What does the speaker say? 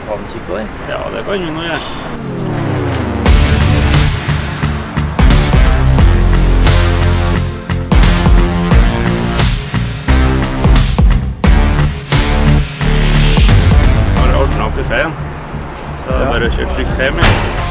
ta en kikk også? Ja, det kan vi nå gjøre. Har ordnet opp i feien, så det er bare å kjøre trygt hjem.